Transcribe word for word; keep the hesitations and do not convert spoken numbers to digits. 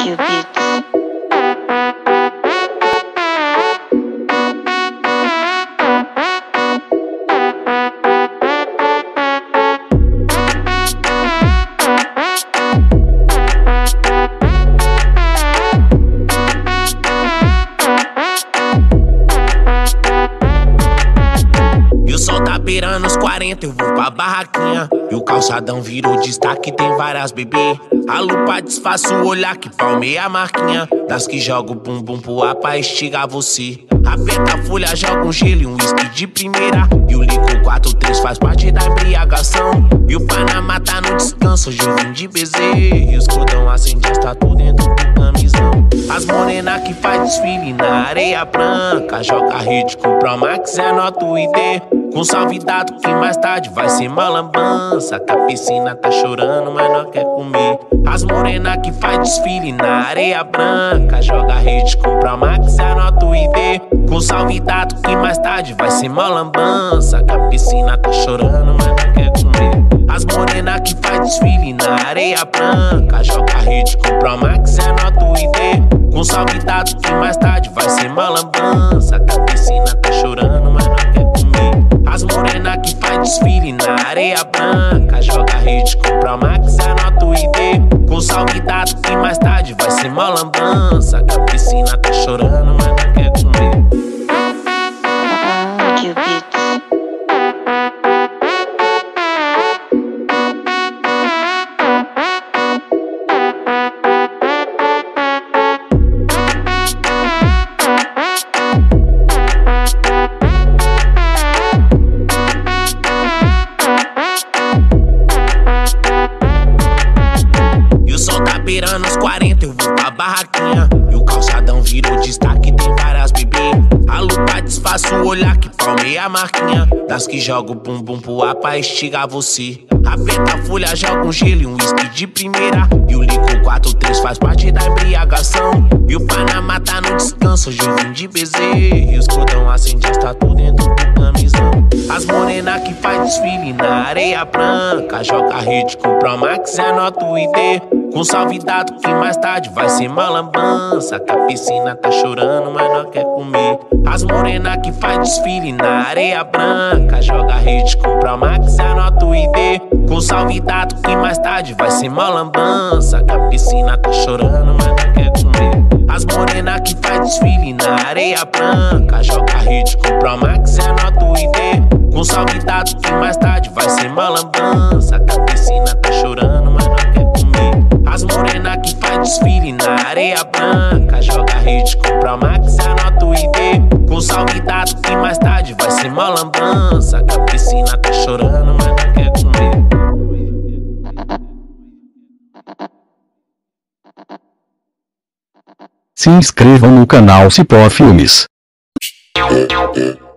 Beirando os quarenta, eu vou pra barraquinha. E o calçadão virou destaque, tem várias bebê. A lupa disfarça o olhar que palmeia a marquinha das que joga o bumbum pro ar pra estigar você. Aperta a folha, joga um gelo e um whisky de primeira. E o licor quatro três faz parte da embriagação. E o Panamá tá no descanso, hoje eu vim de bezerro. E os cordão acende as tatu dentro do camisão. As morena que faz desfile na areia branca. Joga a rede com Pro Max, anota o I D. Com salve dado que mais tarde vai ser malambança. Que a piscina tá chorando, mas não quer comer. As morena que faz desfile na areia branca. Joga a rede com Pro Max, anota o I D. Com salve dado que mais tarde vai ser malambança. Que a piscina tá chorando, mas não quer comer. As morena que faz desfile na areia branca. Joga a rede com Pro Max, anota o I D. Com salve dado que mais tarde vai ser malambança. Que a piscina tá chorando, mas não quer comer. As morena que faz desfile na areia branca. Joga a rede com Pro Max, anota o I D. Com salve dado que mais tarde vai ser malambança. Que a piscina tá chorando, mas não quer comer. Beirando os quarenta, eu vou pra barraquinha. E o calçadão virou destaque, tem várias bebê. A lupa disfarça o olhar que palmeia a marquinha das que joga o bumbum pro ar pra estigar você. Aperta a folha, joga um gelo e um whisky de primeira. E o licor quatro três faz parte da embriagação. E o Panamá tá no descanso, hoje eu vim de bezerro. E os cordão acende as tatu dentro do camisão. As morena que faz desfile na areia branca. Joga a rede com Pro Max, anota o I D. Com salve dado que mais tarde vai ser malambança. Que a piscina tá chorando, mas não quer comer. As morena que faz desfile na areia branca. Joga a rede com Pro Max, anota o I D. Com salve dado que mais tarde vai ser malambança. Que a piscina tá chorando, mas não quer comer. As morena que faz desfile na areia branca. Joga a rede com Pro Max, anota o I D. Com salve dado que mais tarde vai ser malambança. Que a piscina tá chorando, mas não quer comer. As morena que faz desfile na areia branca. Joga a rede com Pro Max, anota o I D. Com salve dado que mais tarde vai ser malambança. Que a piscina tá chorando, mas não quer comer. Se inscrevam no canal Cipó Filmes.